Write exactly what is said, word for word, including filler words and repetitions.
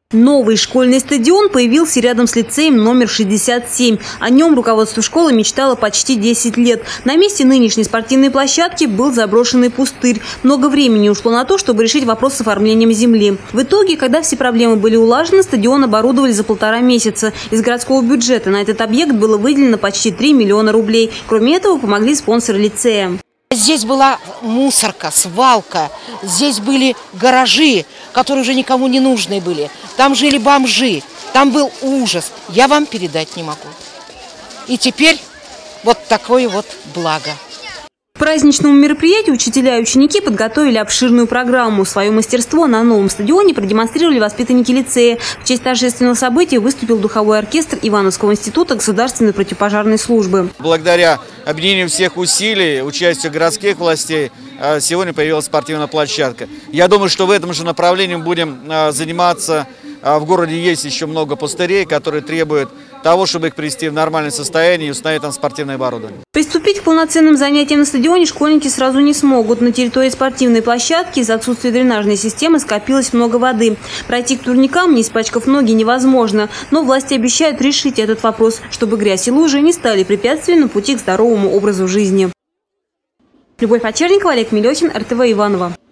Новый школьный стадион появился рядом с лицеем номер шестьдесят семь. О нем руководство школы мечтало почти десять лет. На месте нынешней спортивной площадки был заброшенный пустырь. Много времени ушло на то, чтобы решить вопрос с оформлением земли. В итоге, когда все проблемы были улажены, стадион оборудовали за полтора месяца. Из городского бюджета на этот объект было выделено почти три миллиона рублей. Кроме этого, помогли спонсоры лицея. Здесь была мусорка, свалка, здесь были гаражи, которые уже никому не нужны были. Там жили бомжи, там был ужас. Я вам передать не могу. И теперь вот такое вот благо. К праздничному мероприятию учителя и ученики подготовили обширную программу. Свое мастерство на новом стадионе продемонстрировали воспитанники лицея. В честь торжественного события выступил духовой оркестр Ивановского института государственной противопожарной службы. Благодаря объединению всех усилий, участию городских властей, сегодня появилась спортивная площадка. Я думаю, что в этом же направлении будем заниматься. В городе есть еще много пустырей, которые требуют того, чтобы их привести в нормальное состояние и установить там спортивное оборудование. Приступить к полноценным занятиям на стадионе школьники сразу не смогут. На территории спортивной площадки из-за отсутствия дренажной системы скопилось много воды. Пройти к турникам, не испачкав ноги, невозможно. Но власти обещают решить этот вопрос, чтобы грязь и лужи не стали препятствием на пути к здоровому образу жизни. Любовь Очерникова, Олег Милехин, эр тэ вэ Иваново.